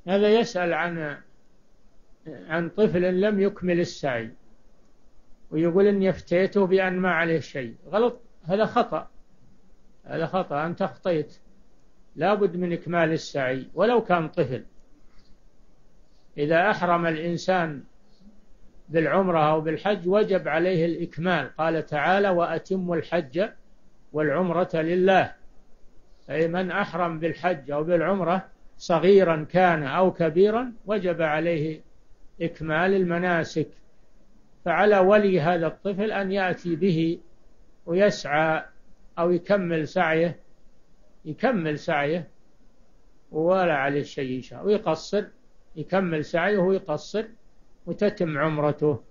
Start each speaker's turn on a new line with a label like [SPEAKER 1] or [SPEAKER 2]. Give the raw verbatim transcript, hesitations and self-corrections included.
[SPEAKER 1] هذا يسأل عن عن طفل لم يكمل السعي ويقول إني أفتيته بأن ما عليه شيء. غلط، هذا خطأ، هذا خطأ، أنت أخطيت، لا بد من إكمال السعي ولو كان طفل. إذا أحرم الإنسان بالعمرة أو بالحج وجب عليه الإكمال، قال تعالى وأتموا الحج والعمرة لله. أي من أحرم بالحج أو بالعمرة صغيرا كان أو كبيرا وجب عليه إكمال المناسك. فعلى ولي هذا الطفل أن يأتي به ويسعى أو يكمل سعيه، يكمل سعيه ولا عليه شيء، ويقصر، يكمل سعيه ويقصر وتتم عمرته.